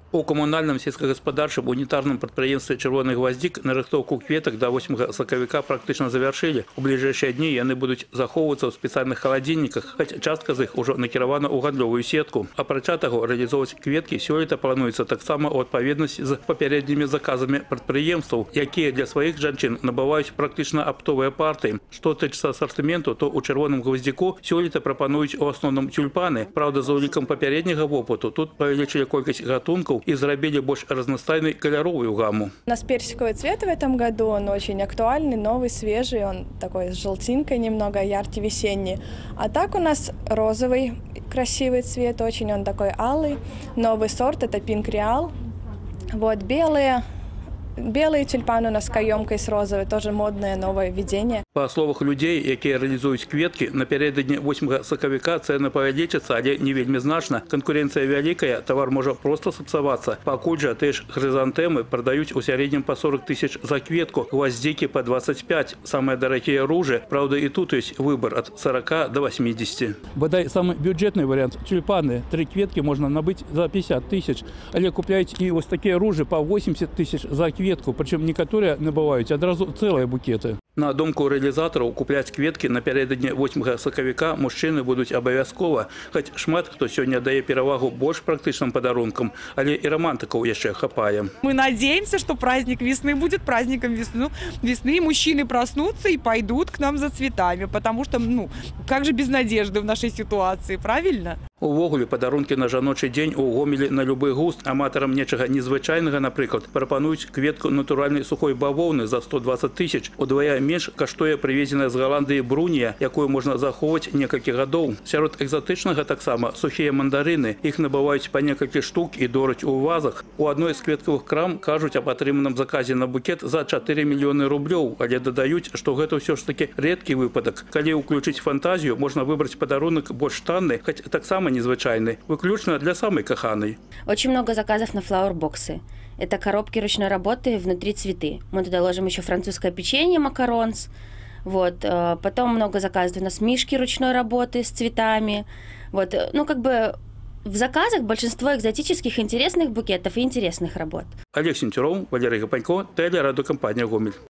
У камунальным сельскагаспадарчым унітарным прадпрыемстве «Чырвоны гваздзік» нарыхтоўку кветак до 8 сакавіка практычна завяршылі. У бліжэйшыя дні яны будуць захоўвацца ў спецыяльных халадзільніках, хоць частка з іх ужо накіравана ў гандлёвую сетку. Апрача таго, рэалізоўваць кветкі сёлета плануецца таксама ў адпаведнасці з папярэднімі заказамі прадпрыемстваў, якія для сваіх жанчын набываюць практычна аптовыя партыі. Што тычыцца асартыменту, то ў «Чырвоным гваздзіку» сёлета прапануюць у асноўным тюльпаны. Праўда, за ўлікам папярэдняга вопыту тут павялічылі колькасць гатункаў и зарабили больше разностайной кольоровую гамму. У нас персиковый цвет в этом году, он очень актуальный, новый, свежий, он такой с желтинкой немного, яркий, весенний. А так у нас розовый красивый цвет, очень он такой алый. Новый сорт – это Pink Real. Вот белые тюльпаны у нас каемкой с розовой, тоже модное новое введение. По словах людей, якія реализуют кветки, напередодні 8 сакавіка цены павялічацца, але не вельмі значна. Конкуренция великая, товар может просто сапсавацца. Пакуль жа тыя ж хризантемы продают у среднем по 40 тысяч за кветку, гвоздики по 25. Самые дорогие ружи, правда и тут есть выбор от 40 до 80. Бодай самый бюджетный вариант – тюльпаны. 3 кветки можно набыть за 50 тысяч. Але купляйте и вот такие ружи по 80 тысяч за кветку. Причем некоторые набывают одразу целые букеты. На думку реализаторов, купляць кветкі напередодні 8 сакавіка мужчыны будуць абавязкова. Хоць шмат хто сёння дае перавагу больш практычным падарункам, але і романтыкаў яшчэ хапае. Мы надеемся, что праздник весны будет праздником весны. Весны мужчины проснутся и пойдут к нам за цветами, потому что, как же без надежды в нашей ситуации, правильно? Увогуле, падарункі на жаночы дзень у Гомелі на любы густ. Аматарам нечага незвычайнага, напрыклад, прапануюць кветку натуральнай сухой бавоўны за 120 тысяч. Удвая менш каштуе прывезеная з Галандыі брунія, якую можна захоўваць некалькі гадоў. Сярод экзатычнага таксама сухія мандарыны. Іх набываюць па некалькі штук і дораць у вазах. У адной з кветкавых крам кажуць аб атрыманым заказе на букет за 4 мільёны рублёў, але дадаюць, што гэта ўсё ж такі рэдкі выпадак. Калі ўключыць фантазію, можна выбраць падарунак больш танны, хоць таксама незвычайный, выключно для самой каханой. Очень много заказов на флауэр-боксы. Это коробки ручной работы, внутри цветы. Мы туда ложим еще французское печенье, макаронс. Вот. Потом много заказов у нас мишки ручной работы с цветами. Вот. В заказах большинство экзотических, интересных букетов и интересных работ. Олег Сентюров, Валерий Гапанько, телерадиокомпания «Гомель».